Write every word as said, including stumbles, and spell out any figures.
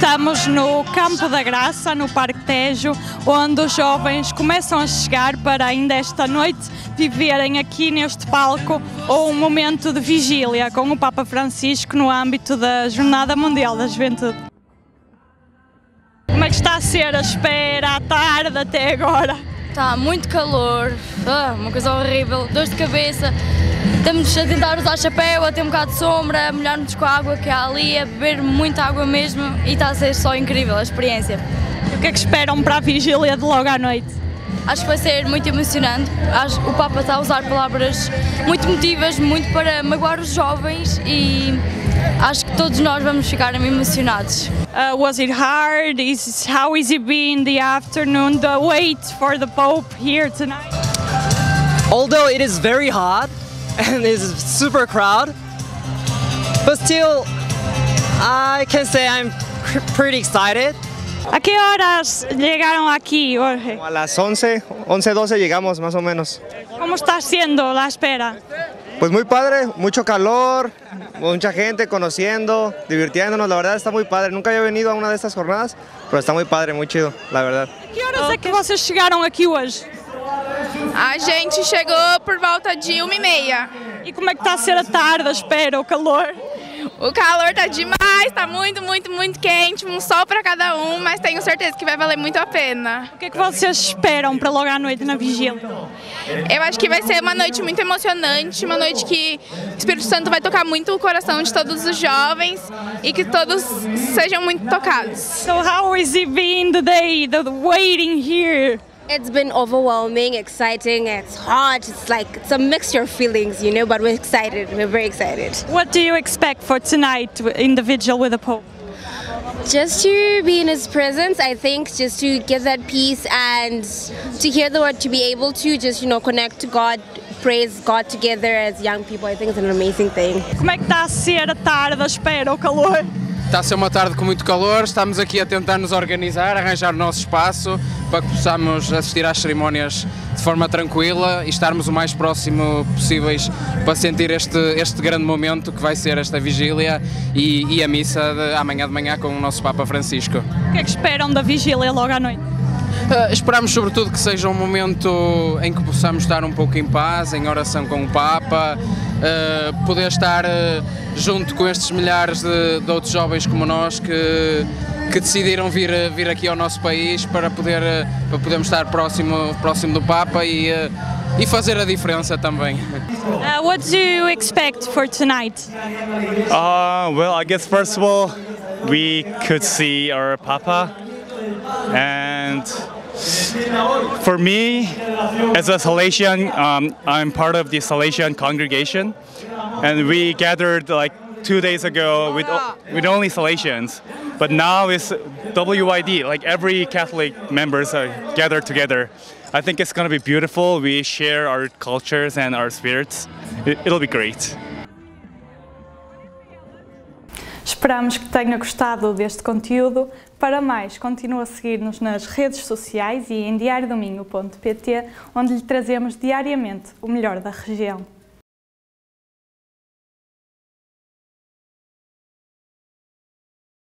Estamos no Campo da Graça, no Parque Tejo, onde os jovens começam a chegar para ainda esta noite viverem aqui neste palco um momento de vigília com o Papa Francisco no âmbito da Jornada Mundial da Juventude. Como é que está a ser a espera à tarde até agora? Está muito calor, ah, uma coisa horrível, dor de cabeça. Estamos a tentar usar chapéu, a ter um bocado de sombra, a molhar-nos com a água que há ali, a beber muita água mesmo e está a ser só incrível a experiência. E o que é que esperam para a vigília de logo à noite? Acho que vai ser muito emocionante. Acho que o Papa está a usar palavras muito emotivas, muito para magoar os jovens e acho que todos nós vamos ficar emocionados. Uh, was it hard? Is, how is it been the afternoon, the wait for the Pope here tonight? Although it is very hot and it's super crowd, but still I can say I'm pr pretty excited. ¿A qué horas llegaron aquí, Jorge? A las once, once, doce llegamos más o menos. ¿Cómo está siendo la espera? Pues muy padre, mucho calor, mucha gente conociendo, divirtiéndonos, la verdad está muy padre. Nunca había venido a una de estas jornadas, pero está muy padre, muy chido, la verdad. A que horas é que vocês chegaram aqui hoje? A gente chegou por volta de uma e meia. E como é que está a ser a tarde, a espera, o calor? O calor tá demais, tá muito, muito, muito quente, um sol para cada um, mas tenho certeza que vai valer muito a pena. O que é que vocês esperam para logo à noite na vigília? Eu acho que vai ser uma noite muito emocionante, uma noite que o Espírito Santo vai tocar muito o coração de todos os jovens e que todos sejam muito tocados. So how is it been the day, the waiting here? It's been overwhelming, exciting, it's hot, it's like, it's a mixture of feelings, you know, but we're excited, we're very excited. What do you expect for tonight in the vigil with the Pope? Just to be in his presence, I think, just to get that peace and to hear the word, to be able to just, you know, connect to God, praise God together as young people, I think it's an amazing thing. Como é que está a ser a tarde, a espera, o calor? Está a ser uma tarde com muito calor, estamos aqui a tentar nos organizar, arranjar o nosso espaço para que possamos assistir às cerimónias de forma tranquila e estarmos o mais próximo possíveis para sentir este, este grande momento que vai ser esta vigília e, e a missa de amanhã de manhã com o nosso Papa Francisco. O que é que esperam da vigília logo à noite? Uh, esperamos sobretudo que seja um momento em que possamos estar um pouco em paz, em oração com o Papa, uh, poder estar uh, junto com estes milhares de, de outros jovens como nós que, que decidiram vir, vir aqui ao nosso país para, poder, uh, para podermos estar próximo, próximo do Papa e, uh, e fazer a diferença também. Uh, what do you expect for tonight? Uh, well, I guess first of all, we could see our Papa. And for me, as a Salesian, um, I'm part of the Salesian congregation, and we gathered like two days ago with with only Salesians, but now it's W I D, like every Catholic members are gathered together. I think it's going to be beautiful. We share our cultures and our spirits. It, it'll be great. Esperamos que tenha gostado deste conteúdo. Para mais, continue a seguir-nos nas redes sociais e em diario domingo ponto pt, onde lhe trazemos diariamente o melhor da região.